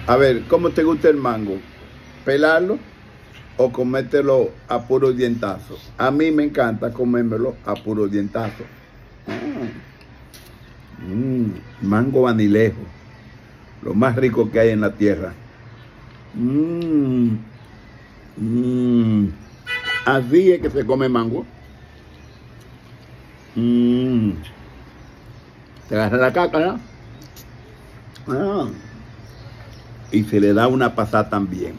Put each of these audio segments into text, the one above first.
A ver, ¿cómo te gusta el mango? ¿Pelarlo o comértelo a puro dientazo? A mí me encanta comérmelo a puro dientazo. Mango vanilejo, lo más rico que hay en la tierra. Así es que se come mango. Se agarra la caca, ¿no? Y se le da una pasada también.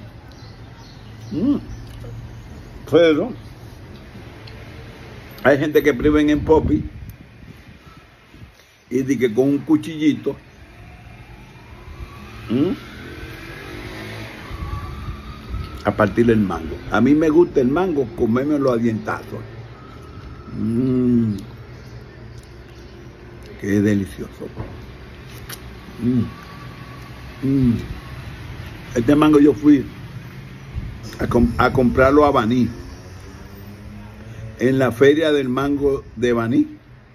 Pero hay gente que priven en popi y dice que con un cuchillito a partir del mango. A mí me gusta el mango, comérmelo a dientazos. Qué delicioso. Este mango yo fui a comprarlo a Baní, en la feria del mango de Baní.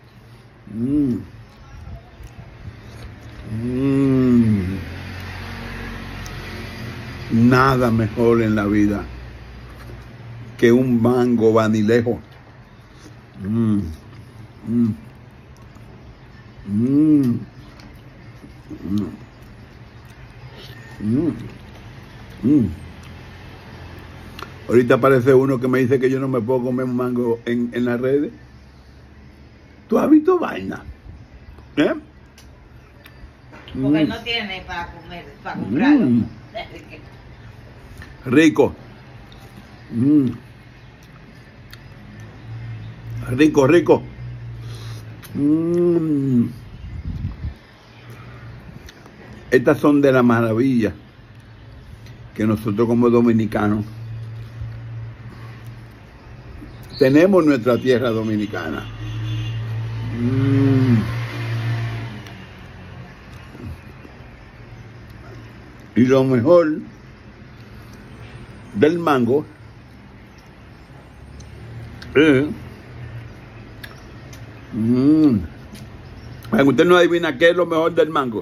Nada mejor en la vida que un mango vanilejo. Ahorita aparece uno que me dice que yo no me puedo comer un mango en las redes. ¿Tú has visto vaina? Porque no tiene para comer, para comprarlo. Rico. Rico, rico. Estas son de la maravilla que nosotros como dominicanos tenemos nuestra tierra dominicana. Y lo mejor del mango es... Usted no adivina qué es lo mejor del mango.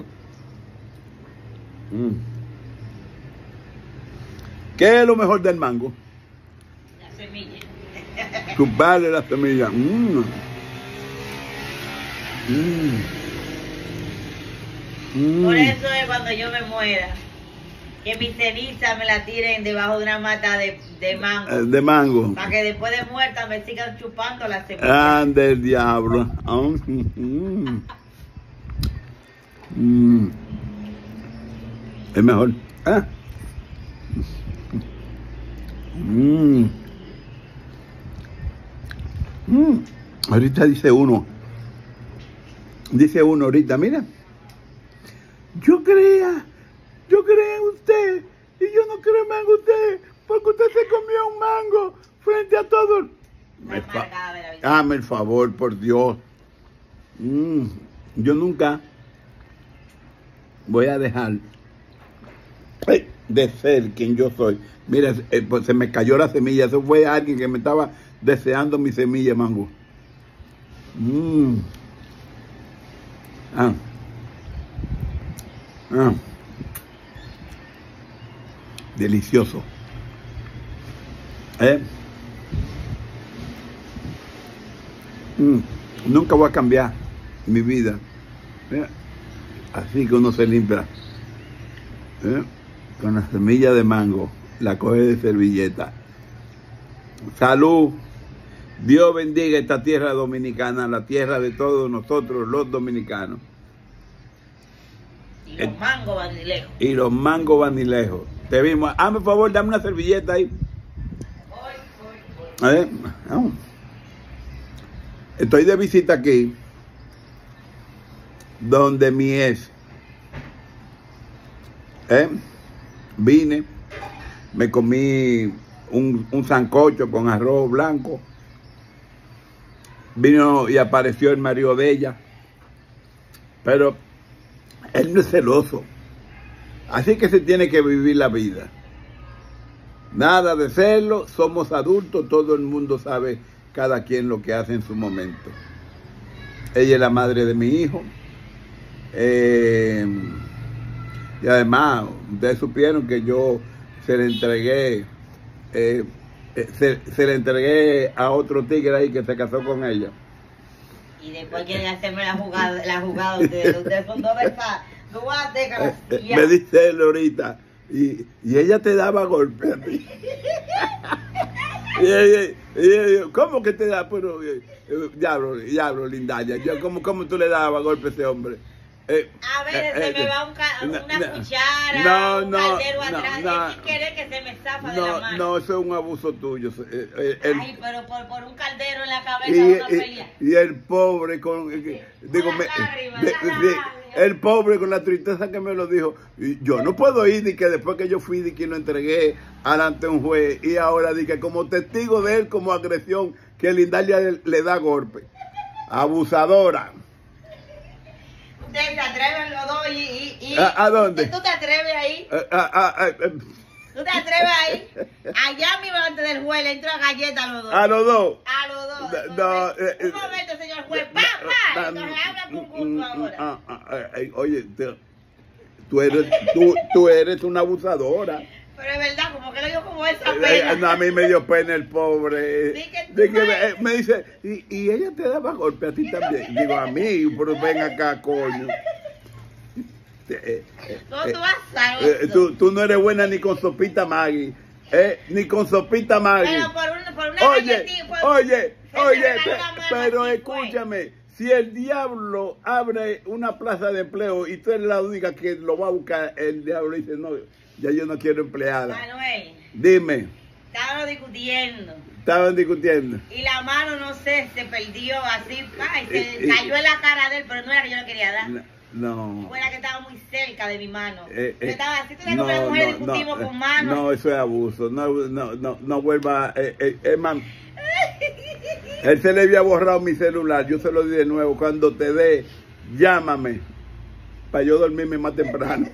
¿Qué es lo mejor del mango? La semilla. Chuparle la semilla. Por eso es cuando yo me muera, que mi ceniza me la tiren debajo de una mata de mango. De mango. Para que después de muerta me sigan chupando la semilla. Del diablo. Es mejor. Ahorita dice uno ahorita, mira, yo creía en usted y yo no creo más en usted porque usted se comió un mango frente a todos. Hazme el favor, por Dios. Yo nunca voy a dejar de ser quien yo soy. Mira, pues se me cayó la semilla. Eso fue alguien que me estaba deseando mi semilla de mango. Delicioso. Nunca voy a cambiar mi vida. Así que uno se limpia con la semilla de mango, la coge de servilleta. Salud. Dios bendiga esta tierra dominicana, la tierra de todos nosotros los dominicanos. Y los mangos vanilejos. Y los mangos vanilejos. Te vimos. Hazme por favor, dame una servilleta ahí. A ver, vamos. Estoy de visita aquí, donde mi ex. Vine, me comí un sancocho con arroz blanco. Vino y apareció el marido de ella. Pero él no es celoso. Así que se tiene que vivir la vida. Nada de celo, somos adultos, todo el mundo sabe cada quien lo que hace en su momento. Ella es la madre de mi hijo. Y además, ustedes supieron que yo se le entregué, se le entregué a otro tigre ahí que se casó con ella. Y después quieren hacerme la jugada ustedes son dos desgraciados. Me dice él ahorita, y ella te daba golpes a ti. y ¿cómo que te da? Pero, diablo, Lindaya, ¿cómo tú le dabas golpes a ese hombre? A veces se me va una cuchara, un caldero atrás, sin querer que se me zafa de la mano. No, eso es un abuso tuyo. Ay, pero por un caldero en la cabeza una pelea. Y el pobre con... el pobre con la tristeza que me lo dijo. Y yo no puedo ir ni que después que yo fui y que lo entregué ante un juez y ahora di que como testigo de él como agresión que Lindalia le da golpe. Abusadora. Ustedes se atreven los dos ¿A dónde? ¿Tú te atreves ahí? ¿Tú te atreves ahí? Allá mismo antes del juez le entró a galleta a los dos. ¿A los dos? A los dos. Un momento, señor juez. ¡Pa! Entonces habla con gusto ahora. Oye, tú eres una abusadora. Pero es verdad, como que le dio como esa pena. A mí me dio pena el pobre. Sí, que me dice, y ella te daba golpe a ti también. Digo, a mí, pero ven acá, coño. Tú no eres buena ni con sopita Maggi. Ni con sopita Maggi. Pero por una Oye, pero escúchame. Si el diablo abre una plaza de empleo y tú eres la única que lo va a buscar, el diablo dice, no, ya yo no quiero empleada. Manuel. Dime. Estaban discutiendo. Y la mano, no sé, se perdió así, y se cayó en la cara de él, pero no era que yo le quería dar. No. Fue la que estaba muy cerca de mi mano. Estaba así, tú sabes como las mujeres discutimos con manos. No, eso es abuso. No vuelva. Man. Él se le había borrado mi celular. Yo se lo di de nuevo. Cuando te dé, llámame. Para yo dormirme más temprano.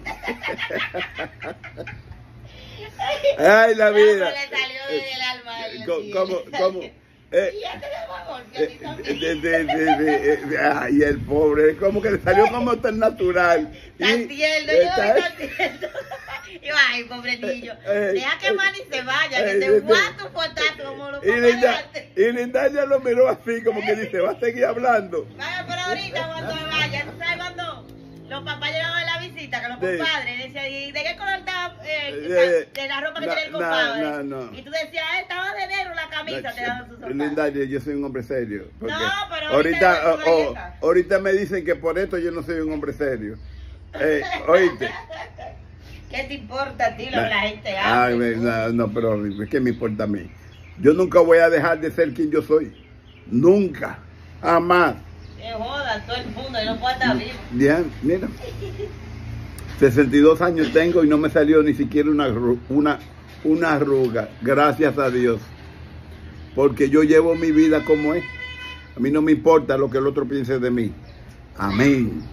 Ay, la vida. Le salió del alma. ¿Cómo? Y ya te daba golpe a ti también. Y el pobre, como que le salió como tan natural. Tan tierno, tan tierno. Y ay, pobre niño. Deja que Manny se vaya, que te guato por tanto como lo Y Lindalia lo miró así, como que dice, va a seguir hablando. Vaya, pero ahorita cuando vaya, ¿tú sabes cuando los papás llegaban a la visita, que los compadres decían, ¿y de qué color estaba de la ropa que tenía el compadre? No. Y tú decías, estaba de negro la camisa, te daban sus zapatos. Lindalia, yo soy un hombre serio. No, pero ahorita me dicen que por esto yo no soy un hombre serio. Oíste. ¿Qué te importa a ti lo que la gente hace? No, pero ¿qué me importa a mí? Yo nunca voy a dejar de ser quien yo soy. Nunca. Jamás. Que joda todo el mundo y no puede estar vivo. Bien, mira. 62 años tengo y no me salió ni siquiera una arruga. Gracias a Dios. Porque yo llevo mi vida como es. A mí no me importa lo que el otro piense de mí. Amén.